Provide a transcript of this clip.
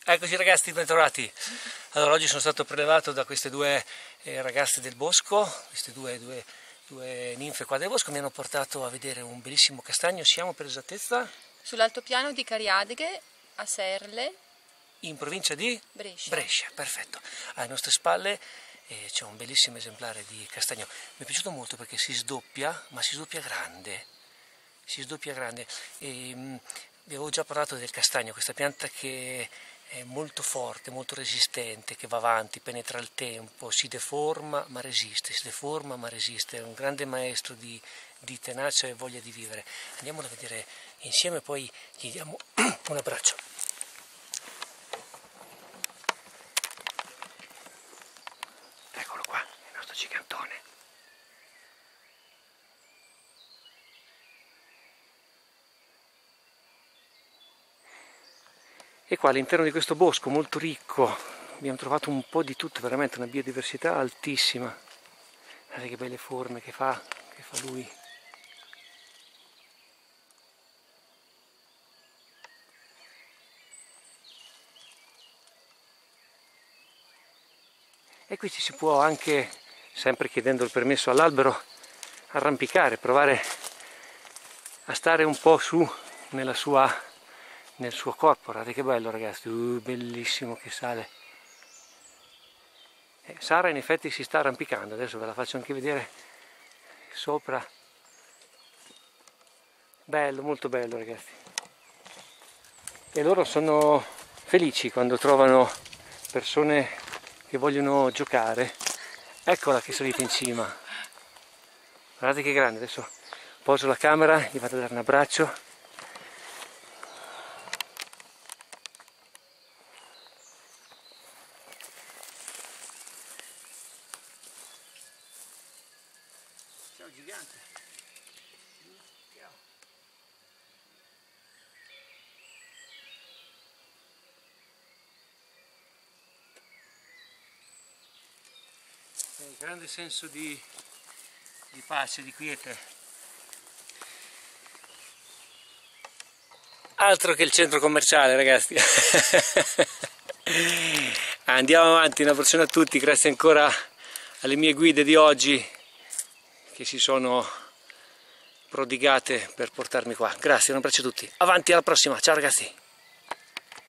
Eccoci ragazzi, bentrovati. Allora, oggi sono stato prelevato da queste due ragazze del bosco, queste due ninfe qua del bosco, mi hanno portato a vedere un bellissimo castagno. Siamo per esattezza sull'altopiano di Cariadighe, a Serle, in provincia di Brescia. Brescia, perfetto. Alle nostre spalle c'è un bellissimo esemplare di castagno. Mi è piaciuto molto perché si sdoppia, ma si sdoppia grande. Vi avevo già parlato del castagno, questa pianta che è molto forte, molto resistente, che va avanti, penetra il tempo, si deforma ma resiste, è un grande maestro di tenacia e voglia di vivere. Andiamolo a vedere insieme e poi gli diamo un abbraccio. Eccolo qua, il nostro gigantone. E qua all'interno di questo bosco molto ricco abbiamo trovato un po' di tutto, veramente una biodiversità altissima. Guardate che belle forme che fa lui. E qui ci si può anche, sempre chiedendo il permesso all'albero, arrampicare, provare a stare un po' su nel suo corpo. Guardate che bello ragazzi, bellissimo che sale. Sara in effetti si sta arrampicando, adesso ve la faccio anche vedere sopra. Bello, molto bello ragazzi. E loro sono felici quando trovano persone che vogliono giocare. Eccola che è salita in cima. Guardate che grande, adesso poso la camera, gli vado a dare un abbraccio. Ciao gigante. Ciao. Grande senso di pace, di quiete. Altro che il centro commerciale ragazzi. Andiamo avanti, un abbraccione a tutti, grazie ancora alle mie guide di oggi che si sono prodigate per portarmi qua. Grazie, un abbraccio a tutti. Avanti, alla prossima, ciao ragazzi.